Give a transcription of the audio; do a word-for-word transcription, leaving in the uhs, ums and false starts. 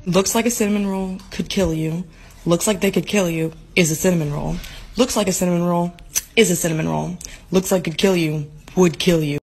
Looks like a cinnamon roll could kill you. Looks like they could kill you is a cinnamon roll. Looks like a cinnamon roll is a cinnamon roll. Looks like could kill you would kill you.